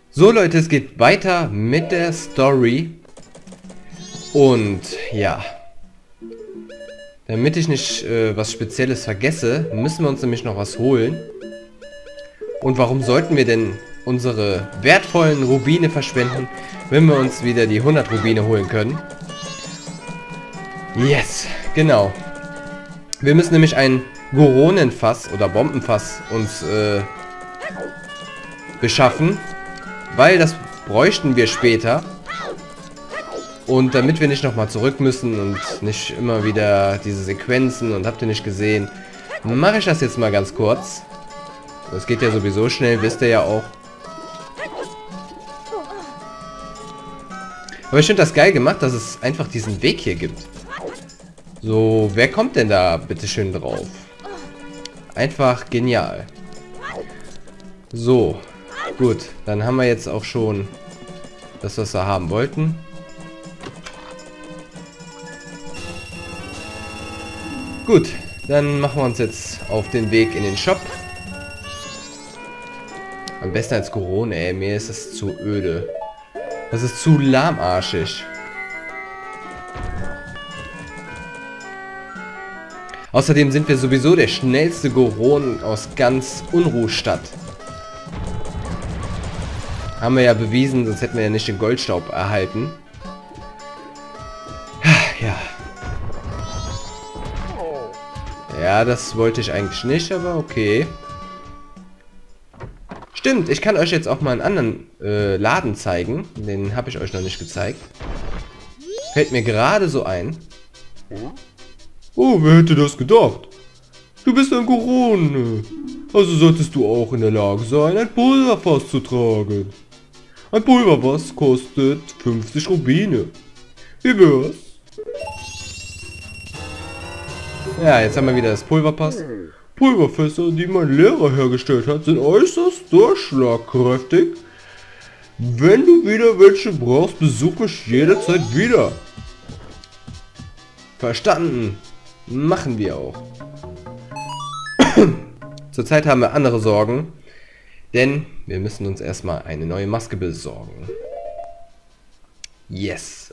So Leute, es geht weiter mit der Story. Und ja, damit ich nicht was Spezielles vergesse, müssen wir uns nämlich noch was holen. Und warum sollten wir denn unsere wertvollen Rubine verschwenden, wenn wir uns wieder die 100 Rubine holen können? Yes, genau. Wir müssen nämlich ein Goronenfass oder Bombenfass uns beschaffen, weil das bräuchten wir später. Und damit wir nicht nochmal zurück müssen und nicht immer wieder diese Sequenzen und habt ihr nicht gesehen, mache ich das jetzt mal ganz kurz. Das geht ja sowieso schnell, wisst ihr ja auch. Aber ich finde das geil gemacht, dass es einfach diesen Weg hier gibt. So, wer kommt denn da bitteschön drauf? Einfach genial. So, gut. Dann haben wir jetzt auch schon das, was wir haben wollten. Gut, dann machen wir uns jetzt auf den Weg in den Shop. Am besten als Corona, ey. Mir ist es zu öde. Das ist zu lahmarschig. Außerdem sind wir sowieso der schnellste Goron aus ganz Unruhstadt. Haben wir ja bewiesen, sonst hätten wir ja nicht den Goldstaub erhalten. Ja. Ja, das wollte ich eigentlich nicht, aber okay. Stimmt, ich kann euch jetzt auch mal einen anderen Laden zeigen. Den habe ich euch noch nicht gezeigt. Fällt mir gerade so ein. Oh, wer hätte das gedacht? Du bist ein Gorone. Also solltest du auch in der Lage sein, ein Pulverfass zu tragen. Ein Pulverfass kostet 50 Rubine. Wie wär's? Ja, jetzt haben wir wieder das Pulverfass. Pulverfässer, die mein Lehrer hergestellt hat, sind äußerst durchschlagkräftig. Wenn du wieder welche brauchst, besuch mich jederzeit wieder. Verstanden. Machen wir auch. Zurzeit haben wir andere Sorgen, denn wir müssen uns erstmal eine neue Maske besorgen. Yes.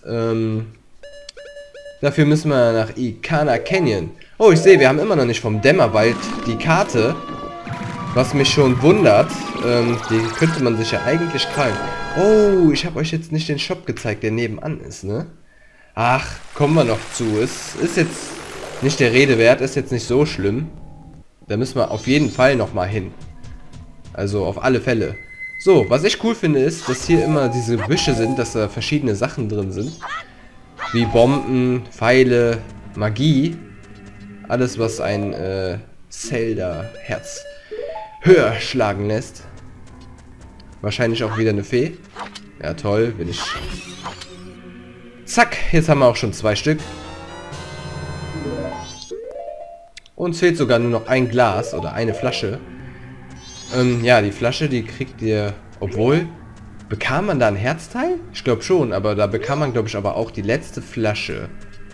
Dafür müssen wir nach Ikana Canyon. Oh, ich sehe, wir haben immer noch nicht vom Dämmerwald die Karte. Was mich schon wundert. Die könnte man sich ja eigentlich krallen. Oh, ich habe euch jetzt nicht den Shop gezeigt, der nebenan ist, ne? Ach, kommen wir noch zu. Es ist jetzt nicht der Rede wert, ist jetzt nicht so schlimm. Da müssen wir auf jeden Fall nochmal hin. Also auf alle Fälle. So, was ich cool finde ist, dass hier immer diese Büsche sind, dass da verschiedene Sachen drin sind. Wie Bomben, Pfeile, Magie. Alles, was ein Zelda-Herz höher schlagen lässt. Wahrscheinlich auch wieder eine Fee. Ja, toll, bin ich... Zack, jetzt haben wir auch schon 2 Stück. Uns fehlt sogar nur noch ein Glas oder eine Flasche. Ja, die Flasche, die kriegt ihr... Obwohl, bekam man da ein Herzteil? Ich glaube schon, aber da bekam man, glaube ich, aber auch die letzte Flasche.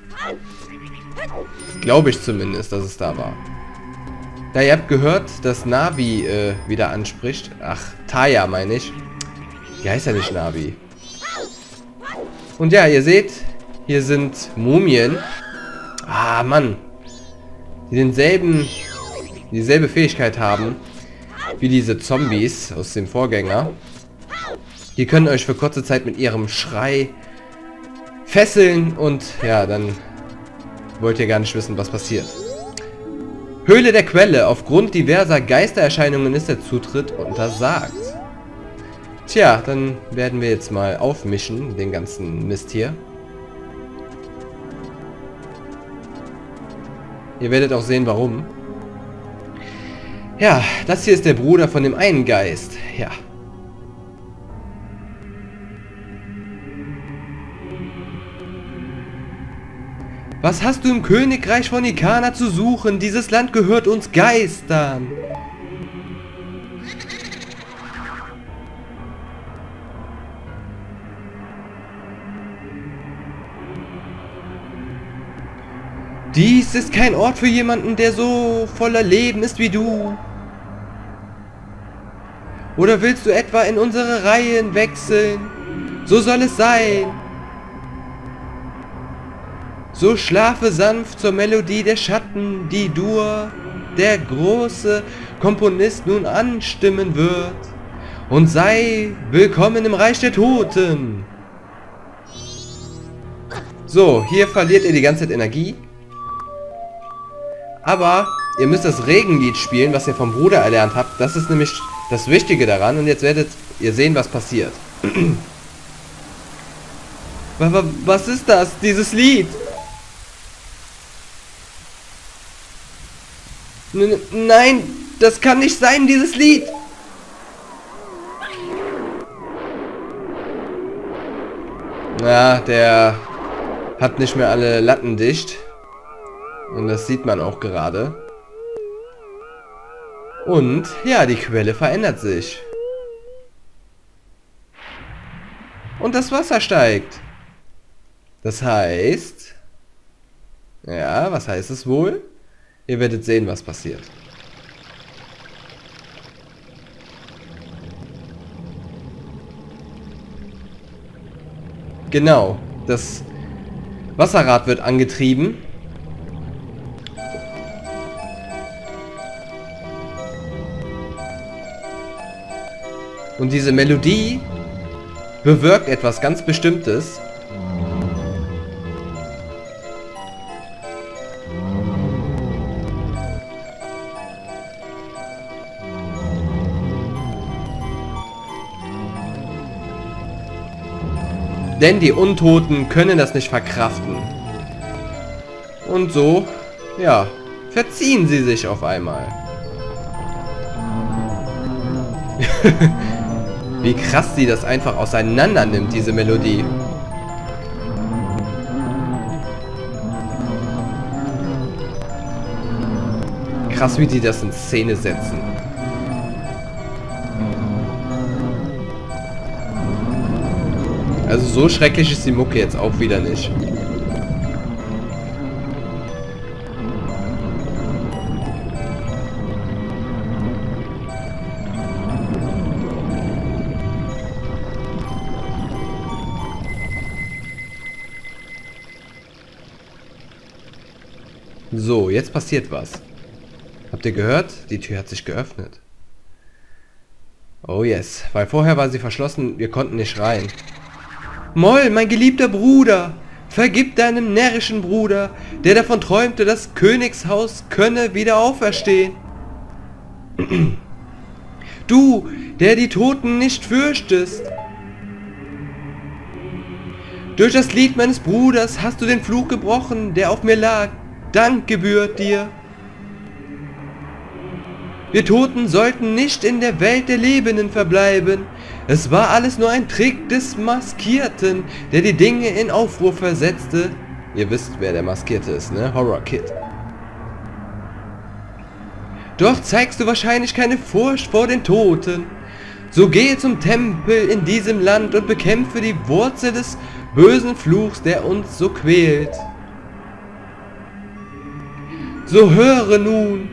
Glaube ich zumindest, dass es da war. Ja, ihr habt gehört, dass Navi wieder anspricht. Ach, Taya meine ich. Die heißt ja nicht Navi. Und ja, ihr seht, hier sind Mumien. Ah, Mann. Die dieselbe Fähigkeit haben wie diese Zombies aus dem Vorgänger. Die können euch für kurze Zeit mit ihrem Schrei fesseln und ja, dann wollt ihr gar nicht wissen, was passiert. Höhle der Quelle. Aufgrund diverser Geistererscheinungen ist der Zutritt untersagt. Tja, dann werden wir jetzt mal aufmischen, den ganzen Mist hier. Ihr werdet auch sehen, warum. Ja, das hier ist der Bruder von dem einen Geist. Ja. Was hast du im Königreich von Ikana zu suchen? Dieses Land gehört uns Geistern. Dies ist kein Ort für jemanden, der so voller Leben ist wie du. Oder willst du etwa in unsere Reihen wechseln? So soll es sein. So schlafe sanft zur Melodie der Schatten, die Dur, der große Komponist, nun anstimmen wird. Und sei willkommen im Reich der Toten. So, hier verliert ihr die ganze Zeit Energie. Aber ihr müsst das Regenlied spielen, was ihr vom Bruder erlernt habt. Das ist nämlich das Wichtige daran. Und jetzt werdet ihr sehen, was passiert. Was ist das? Dieses Lied? Nein, das kann nicht sein, dieses Lied. Ja, der hat nicht mehr alle Latten dicht. Und das sieht man auch gerade. Und ja, die Quelle verändert sich. Und das Wasser steigt. Das heißt... Ja, was heißt es wohl? Ihr werdet sehen, was passiert. Genau, das Wasserrad wird angetrieben. Und diese Melodie bewirkt etwas ganz Bestimmtes. Denn die Untoten können das nicht verkraften. Und so, ja, verziehen sie sich auf einmal. Wie krass sie das einfach auseinander nimmt, diese Melodie. Krass, wie die das in Szene setzen. Also so schrecklich ist die Mucke jetzt auch wieder nicht. So, jetzt passiert was. Habt ihr gehört? Die Tür hat sich geöffnet. Oh yes, weil vorher war sie verschlossen, wir konnten nicht rein. Moll, mein geliebter Bruder, vergib deinem närrischen Bruder, der davon träumte, das Königshaus könne wieder auferstehen. Du, der die Toten nicht fürchtest. Durch das Lied meines Bruders hast du den Fluch gebrochen, der auf mir lag. Dank gebührt dir. Wir Toten sollten nicht in der Welt der Lebenden verbleiben. Es war alles nur ein Trick des Maskierten, der die Dinge in Aufruhr versetzte. Ihr wisst, wer der Maskierte ist, ne? Horror Kid. Doch zeigst du wahrscheinlich keine Furcht vor den Toten. So gehe zum Tempel in diesem Land und bekämpfe die Wurzel des bösen Fluchs, der uns so quält. So höre nun.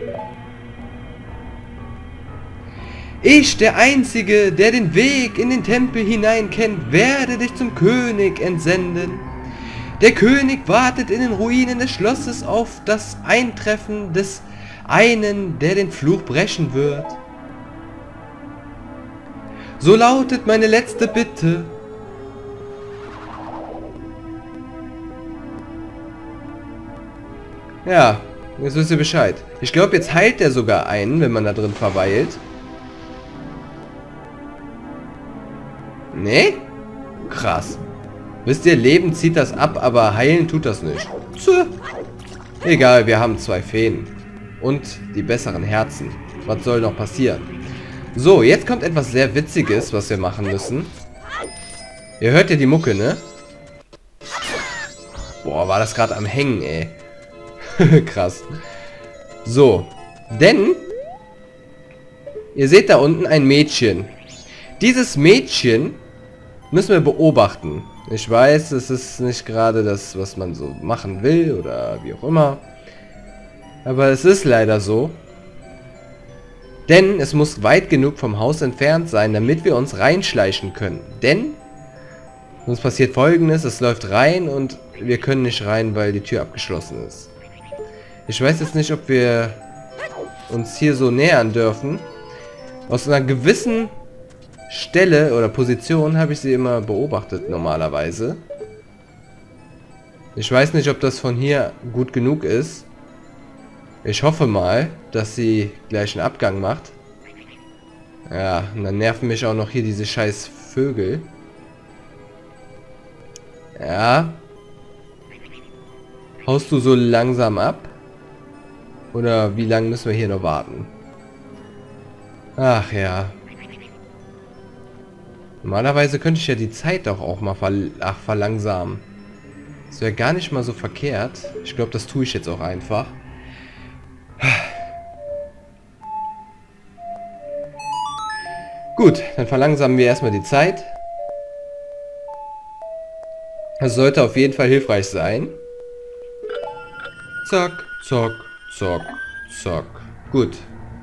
Ich, der Einzige, der den Weg in den Tempel hinein kennt, werde dich zum König entsenden. Der König wartet in den Ruinen des Schlosses auf das Eintreffen des einen, der den Fluch brechen wird. So lautet meine letzte Bitte. Ja, jetzt wisst ihr Bescheid. Ich glaube, jetzt heilt er sogar einen, wenn man da drin verweilt. Nee? Krass. Wisst ihr, Leben zieht das ab, aber heilen tut das nicht. Tja. Egal, wir haben 2 Feen. Und die besseren Herzen. Was soll noch passieren? So, jetzt kommt etwas sehr Witziges, was wir machen müssen. Ihr hört ja die Mucke, ne? Boah, war das gerade am Hängen, ey. Krass. So. Denn ihr seht da unten ein Mädchen. Dieses Mädchen müssen wir beobachten. Ich weiß, es ist nicht gerade das, was man so machen will oder wie auch immer. Aber es ist leider so. Denn es muss weit genug vom Haus entfernt sein, damit wir uns reinschleichen können. Denn sonst passiert Folgendes, es läuft rein und wir können nicht rein, weil die Tür abgeschlossen ist. Ich weiß jetzt nicht, ob wir uns hier so nähern dürfen. Aus einer gewissen Stelle oder Position habe ich sie immer beobachtet normalerweise. Ich weiß nicht, ob das von hier gut genug ist. Ich hoffe mal, dass sie gleich einen Abgang macht. Ja, und dann nerven mich auch noch hier diese scheiß Vögel. Ja. Haust du so langsam ab? Oder wie lange müssen wir hier noch warten? Ach ja. Normalerweise könnte ich ja die Zeit doch auch mal verlangsamen. Das wäre gar nicht mal so verkehrt. Ich glaube, das tue ich jetzt auch einfach. Gut, dann verlangsamen wir erstmal die Zeit. Das sollte auf jeden Fall hilfreich sein. Zack, zack, zack, zack. Gut.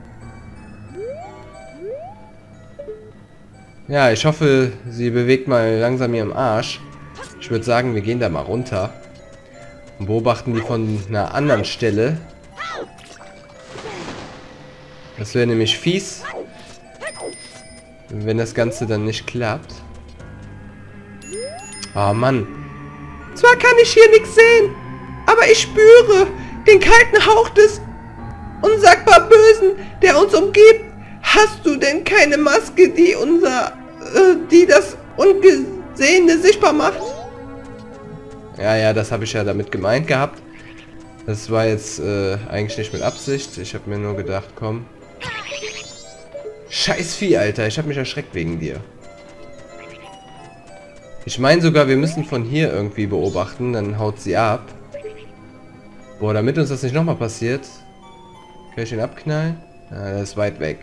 Ja, ich hoffe, sie bewegt mal langsam ihren Arsch. Ich würde sagen, wir gehen da mal runter. Und beobachten die von einer anderen Stelle. Das wäre nämlich fies, wenn das Ganze dann nicht klappt. Oh Mann. Zwar kann ich hier nichts sehen, aber ich spüre den kalten Hauch des unsagbar Bösen, der uns umgibt. Hast du denn keine Maske, die das Ungesehene sichtbar macht? Ja, das habe ich ja damit gemeint gehabt. Das war jetzt eigentlich nicht mit Absicht. Ich habe mir nur gedacht, komm. Scheiß Vieh, Alter. Ich habe mich erschreckt wegen dir. Ich meine sogar, wir müssen von hier irgendwie beobachten. Dann haut sie ab. Boah, damit uns das nicht nochmal passiert. Kann ich ihn abknallen? Ja, das ist weit weg.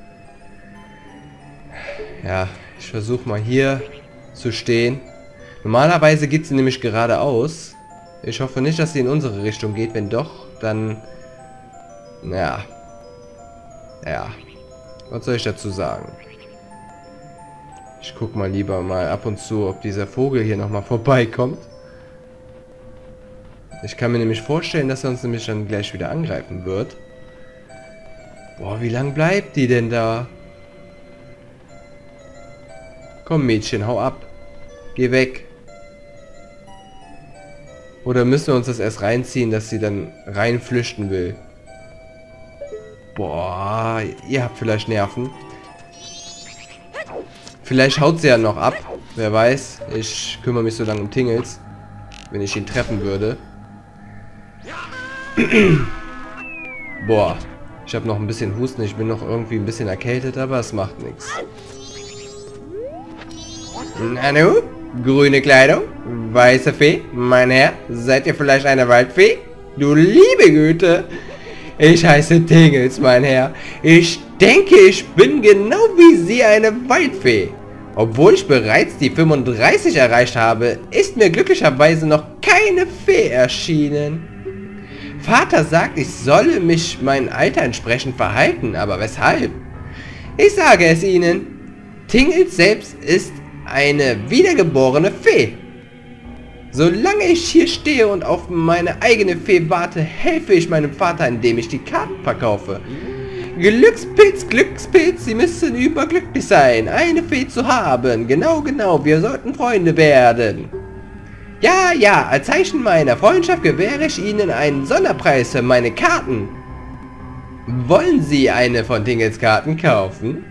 Ja, ich versuche mal hier zu stehen. Normalerweise geht sie nämlich geradeaus. Ich hoffe nicht, dass sie in unsere Richtung geht. Wenn doch, dann... Ja. Was soll ich dazu sagen? Ich guck mal lieber mal ab und zu, ob dieser Vogel hier nochmal vorbeikommt. Ich kann mir nämlich vorstellen, dass er uns nämlich dann gleich wieder angreifen wird. Boah, wie lang bleibt die denn da? Komm Mädchen, hau ab. Geh weg. Oder müssen wir uns das erst reinziehen, dass sie dann reinflüchten will? Boah, ihr habt vielleicht Nerven. Vielleicht haut sie ja noch ab. Wer weiß. Ich kümmere mich so lange um Tingles. Wenn ich ihn treffen würde. Boah. Ich habe noch ein bisschen Husten. Ich bin noch irgendwie ein bisschen erkältet, aber es macht nichts. Nanu? Grüne Kleidung? Weiße Fee? Mein Herr? Seid ihr vielleicht eine Waldfee? Du liebe Güte! Ich heiße Tingles, mein Herr. Ich denke, ich bin genau wie Sie eine Waldfee. Obwohl ich bereits die 35 erreicht habe, ist mir glücklicherweise noch keine Fee erschienen. Vater sagt, ich solle mich meinem Alter entsprechend verhalten, aber weshalb? Ich sage es Ihnen. Tingles selbst ist eine wiedergeborene Fee. Solange ich hier stehe und auf meine eigene Fee warte, helfe ich meinem Vater, indem ich die Karten verkaufe. Glückspilz, Glückspilz, Sie müssen überglücklich sein, eine Fee zu haben. Genau, wir sollten Freunde werden. Ja, als Zeichen meiner Freundschaft gewähre ich Ihnen einen Sonderpreis für meine Karten. Wollen Sie eine von Tingles Karten kaufen?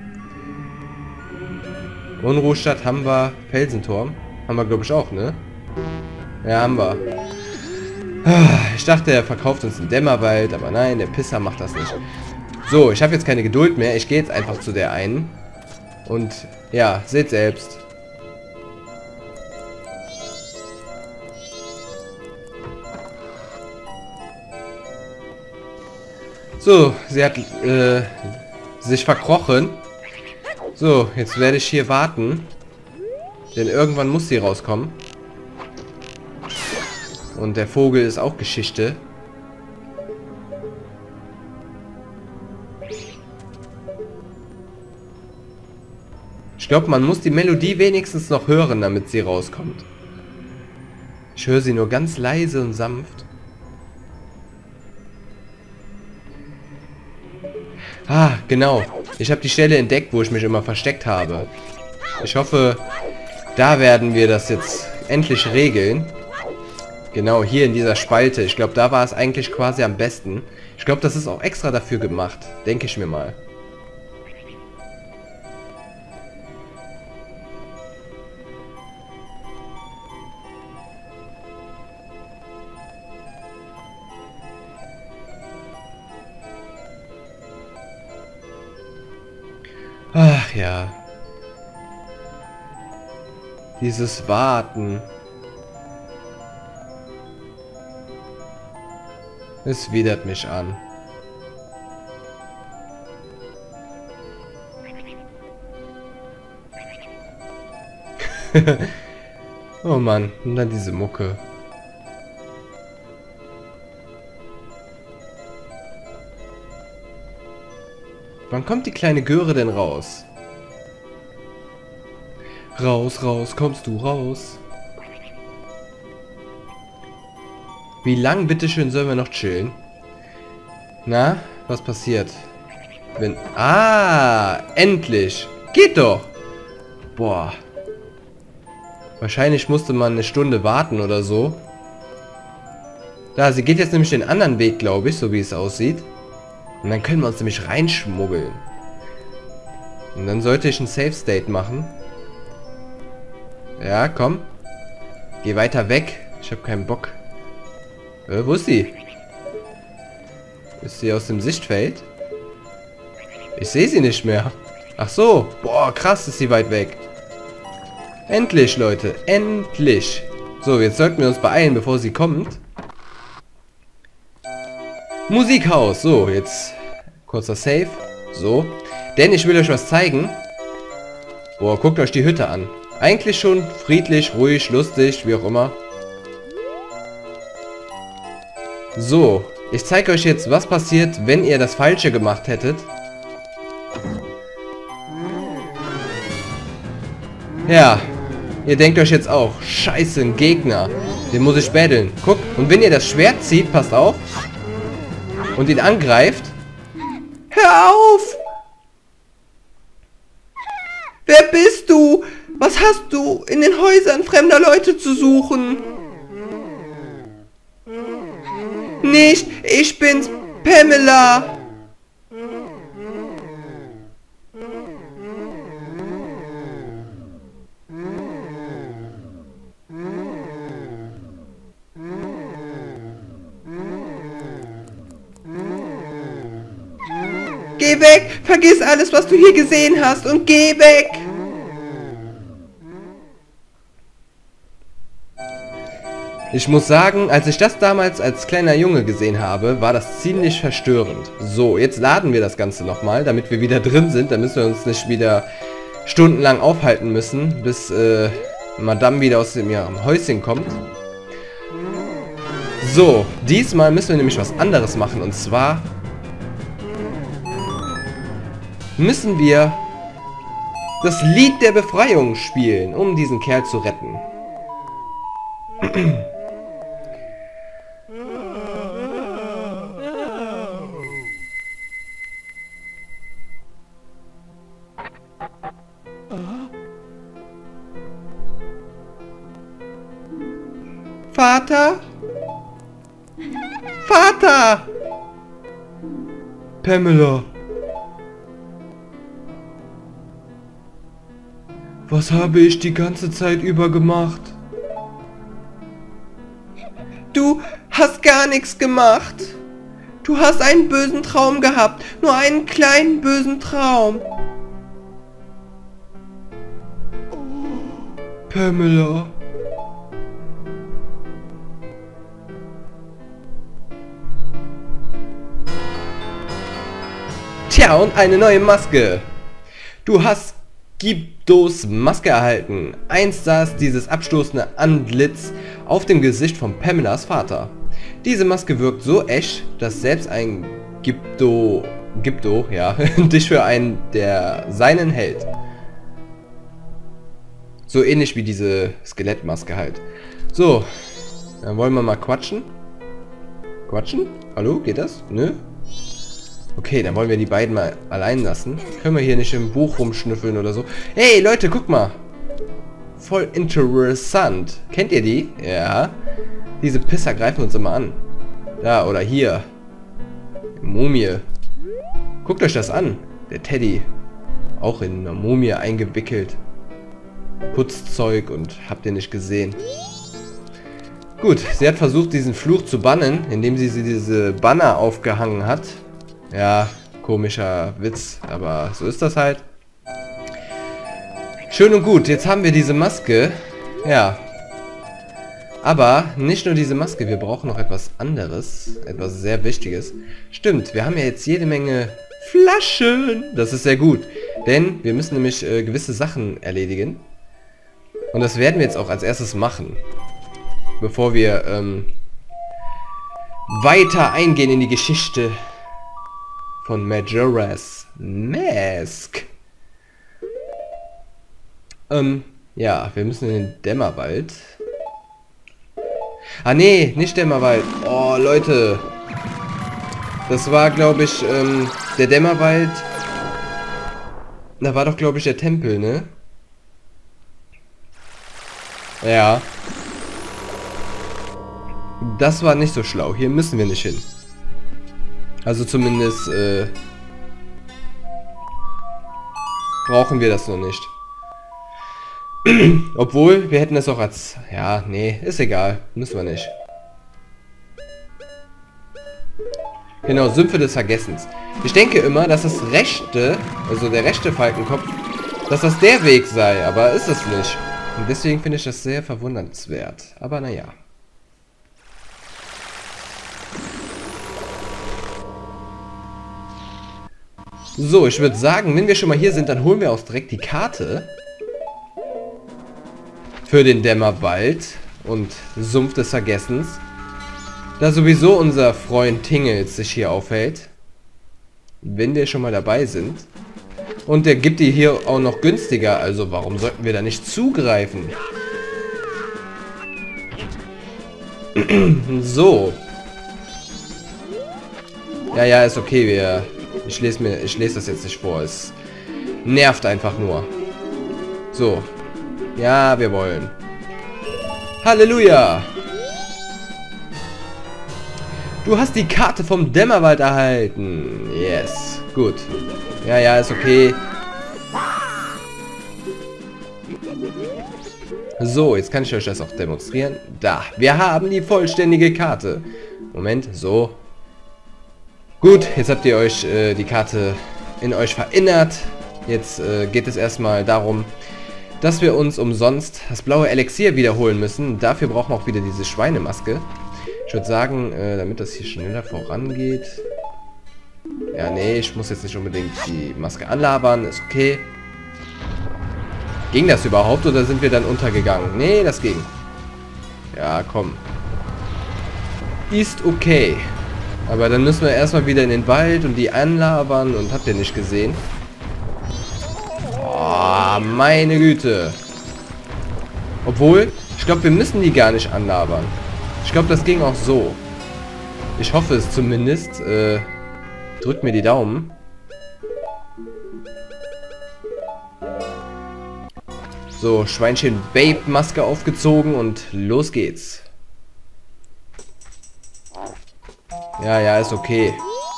Unruhestadt haben wir, Felsenturm. Haben wir, glaube ich, auch, ne? Ja, haben wir. Ich dachte, er verkauft uns einen Dämmerwald, aber nein, der Pisser macht das nicht. So, ich habe jetzt keine Geduld mehr. Ich gehe jetzt einfach zu der einen. Und ja, seht selbst. So, sie hat sich verkrochen. So, jetzt werde ich hier warten. Denn irgendwann muss sie rauskommen. Und der Vogel ist auch Geschichte. glaube, man muss die Melodie wenigstens noch hören, damit sie rauskommt. Ich höre sie nur ganz leise und sanft. Ah, genau. Ich habe die Stelle entdeckt, wo ich mich immer versteckt habe. Ich hoffe, da werden wir das jetzt endlich regeln. Genau, hier in dieser Spalte. Ich glaube, da war es eigentlich quasi am besten. Ich glaube, das ist auch extra dafür gemacht. Denke ich mir mal. Ach ja. Dieses Warten. Es widert mich an. Oh Mann, und dann diese Mucke. Wann kommt die kleine Göre denn raus? Raus, raus, kommst du raus? Wie lang, bitteschön, sollen wir noch chillen? Na, was passiert? Wenn... Ah, endlich! Geht doch! Boah. Wahrscheinlich musste man eine Stunde warten oder so. Da, sie geht jetzt nämlich den anderen Weg, glaube ich, so wie es aussieht. Und dann können wir uns nämlich reinschmuggeln. Und dann sollte ich ein Safe State machen. Ja, komm. Geh weiter weg. Ich habe keinen Bock. Wo ist sie? Ist sie aus dem Sichtfeld? Ich sehe sie nicht mehr. Ach so. Boah, krass ist sie weit weg. Endlich, Leute. Endlich. So, jetzt sollten wir uns beeilen, bevor sie kommt. Musikhaus. So, jetzt kurzer Save. So. Denn ich will euch was zeigen. Boah, guckt euch die Hütte an. Eigentlich schon friedlich, ruhig, lustig, wie auch immer. So, ich zeige euch jetzt, was passiert, wenn ihr das Falsche gemacht hättet. Ja, ihr denkt euch jetzt auch, scheiße, ein Gegner, den muss ich battlen. Guckt, und wenn ihr das Schwert zieht, passt auf, und ihn angreift, hör auf! Wer bist du? Was hast du in den Häusern fremder Leute zu suchen? Nicht, ich bin's, Pamela. Geh weg, vergiss alles, was du hier gesehen hast und geh weg. Ich muss sagen, als ich das damals als kleiner Junge gesehen habe, war das ziemlich verstörend. So, jetzt laden wir das Ganze nochmal, damit wir wieder drin sind. Da müssen wir uns nicht wieder stundenlang aufhalten müssen, bis Madame wieder aus ihrem Häuschen kommt. So, diesmal müssen wir nämlich was anderes machen. Und zwar müssen wir das Lied der Befreiung spielen, um diesen Kerl zu retten. Vater? Vater! Pamela! Was habe ich die ganze Zeit über gemacht? Du hast gar nichts gemacht. Du hast einen bösen Traum gehabt. Nur einen kleinen bösen Traum. Pamela. Tja, und eine neue Maske. Du hast Gyptos Maske erhalten. Einst saß dieses abstoßende Antlitz auf dem Gesicht von Pamelas Vater. Diese Maske wirkt so echt, dass selbst ein Gypto, ja, dich für einen der seinen hält. So ähnlich wie diese Skelettmaske halt. So, dann wollen wir mal quatschen. Quatschen? Hallo, geht das? Nö? Okay, dann wollen wir die beiden mal allein lassen. Können wir hier nicht im Buch rumschnüffeln oder so. Hey, Leute, guck mal. Voll interessant. Kennt ihr die? Ja. Diese Pisser greifen uns immer an. Da, oder hier. Mumie. Guckt euch das an. Der Teddy. Auch in einer Mumie eingewickelt. Putzzeug und habt ihr nicht gesehen. Gut, sie hat versucht, diesen Fluch zu bannen, indem sie diese Banner aufgehangen hat. Ja, komischer Witz, aber so ist das halt. Schön und gut, jetzt haben wir diese Maske. Ja. Aber nicht nur diese Maske, wir brauchen noch etwas anderes. Etwas sehr Wichtiges. Stimmt, wir haben ja jetzt jede Menge Flaschen. Das ist sehr gut. Denn wir müssen nämlich gewisse Sachen erledigen. Und das werden wir jetzt auch als erstes machen. Bevor wir weiter eingehen in die Geschichte von Majora's Mask. Ja, wir müssen in den Dämmerwald. Ah nee, nicht Dämmerwald. Oh, Leute. Das war, glaube ich, der Dämmerwald. Da war doch, glaube ich, der Tempel, ne? Ja. Das war nicht so schlau. Hier müssen wir nicht hin. Also zumindest brauchen wir das noch nicht. Obwohl, wir hätten es auch als... Ja, nee, ist egal. Müssen wir nicht. Genau, Sümpfe des Vergessens. Ich denke immer, dass das rechte, also der rechte Falkenkopf, dass das der Weg sei, aber ist es nicht. Und deswegen finde ich das sehr verwundernswert. Aber naja. So, ich würde sagen, wenn wir schon mal hier sind, dann holen wir auch direkt die Karte für den Dämmerwald und Sumpf des Vergessens. Da sowieso unser Freund Tingels sich hier aufhält. Wenn wir schon mal dabei sind. Und der gibt die hier auch noch günstiger, also warum sollten wir da nicht zugreifen? So. Ja, ist okay, ich lese das jetzt nicht vor, es nervt einfach nur. So. Ja, wir wollen. Halleluja! Du hast die Karte vom Dämmerwald erhalten. Yes. Gut. Ja, ist okay. So, jetzt kann ich euch das auch demonstrieren. Da. Wir haben die vollständige Karte. Moment, so. Gut, jetzt habt ihr euch die Karte in euch verinnert. Jetzt geht es erstmal darum, dass wir uns umsonst das blaue Elixier wiederholen müssen. Dafür brauchen wir auch wieder diese Schweinemaske. Ich würde sagen, damit das hier schneller vorangeht. Ja, nee, ich muss jetzt nicht unbedingt die Maske anlabern. Ist okay. Ging das überhaupt oder sind wir dann untergegangen? Nee, das ging. Ja, komm. Ist okay. Aber dann müssen wir erstmal wieder in den Wald und die anlabern und habt ihr nicht gesehen? Oh, meine Güte. Obwohl, ich glaube, wir müssen die gar nicht anlabern. Ich glaube, das ging auch so. Ich hoffe es zumindest. Drückt mir die Daumen. So, Schweinchen Babe Maske aufgezogen und los geht's. Ja, ist okay.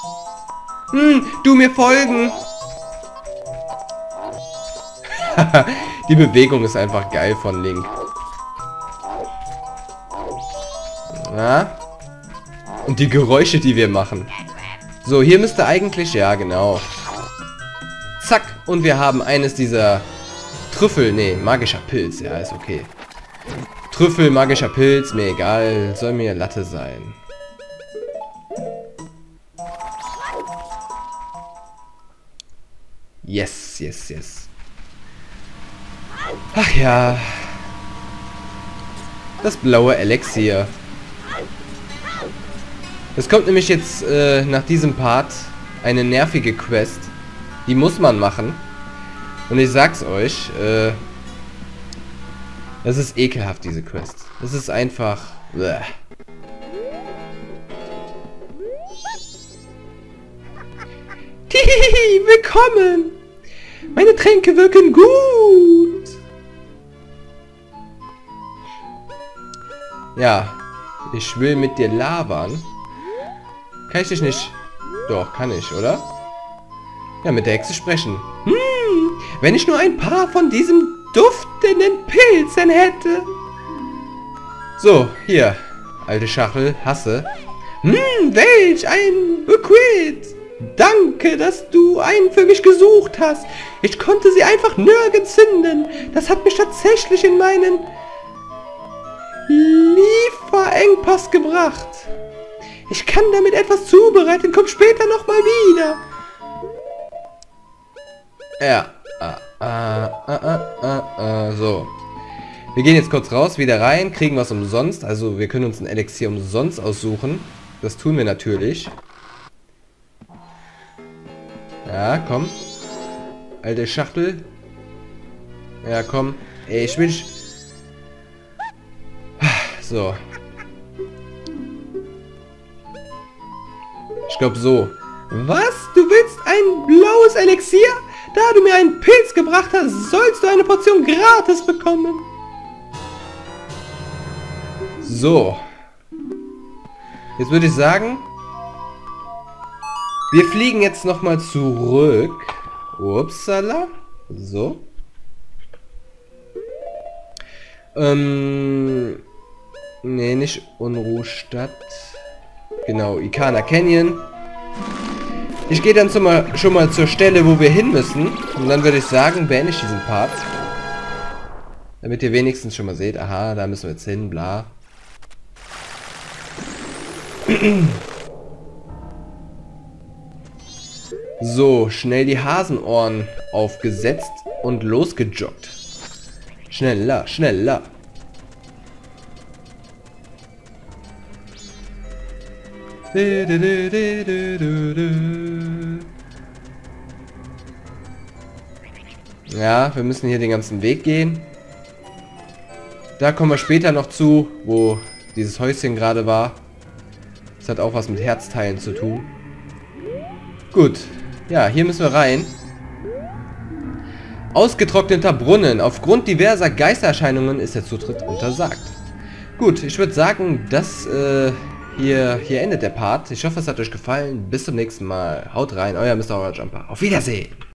Du mir folgen. Die Bewegung ist einfach geil von Link. Na? Und die Geräusche, die wir machen. So, hier müsste eigentlich... Ja, genau. Zack. Und wir haben eines dieser Trüffel. Nee, magischer Pilz. Ja, ist okay. Trüffel, magischer Pilz. Mir egal. Soll mir Latte sein. Yes. Ach ja. Das blaue Elixier. Es kommt nämlich jetzt nach diesem Part eine nervige Quest. Die muss man machen. Und ich sag's euch, Das ist ekelhaft, diese Quest. Das ist einfach... Bleh. Hihihi, willkommen! Meine Tränke wirken gut! Ja, ich will mit dir labern. Kann ich dich nicht... Doch, kann ich, oder? Ja, mit der Hexe sprechen. Wenn ich nur ein paar von diesem duftenden Pilzen hätte. So, hier. Alte Schachtel, hasse. Welch ein Bequid. Danke, dass du einen für mich gesucht hast. Ich konnte sie einfach nirgends finden. Das hat mich tatsächlich in meinen Lieferengpass gebracht. Ich kann damit etwas zubereiten. Komm später nochmal wieder. Ja. So. Wir gehen jetzt kurz raus, wieder rein, kriegen was umsonst. Also wir können uns ein Elixier umsonst aussuchen. Das tun wir natürlich. Ja, komm. Alte Schachtel. Ja, komm. Ey, ich will... So. Ich glaube so. Was? Du willst ein blaues Elixier? Da du mir einen Pilz gebracht hast, sollst du eine Portion gratis bekommen. So. Jetzt würde ich sagen, wir fliegen jetzt nochmal zurück. Upsala. So. Nee, nicht Unruhestadt. Genau, Ikana Canyon. Ich gehe dann schon mal zur Stelle, wo wir hin müssen. Und dann würde ich sagen, beende ich diesen Part. Damit ihr wenigstens schon mal seht, aha, da müssen wir jetzt hin, bla. So, schnell die Hasenohren aufgesetzt und losgejoggt. Schneller, schneller. Ja, wir müssen hier den ganzen Weg gehen. Da kommen wir später noch zu, wo dieses Häuschen gerade war. Das hat auch was mit Herzteilen zu tun. Gut. Ja, hier müssen wir rein. Ausgetrockneter Brunnen. Aufgrund diverser Geistererscheinungen ist der Zutritt untersagt. Gut, ich würde sagen, dass hier endet der Part. Ich hoffe, es hat euch gefallen. Bis zum nächsten Mal. Haut rein, euer Mr. Horror Jumper. Auf Wiedersehen.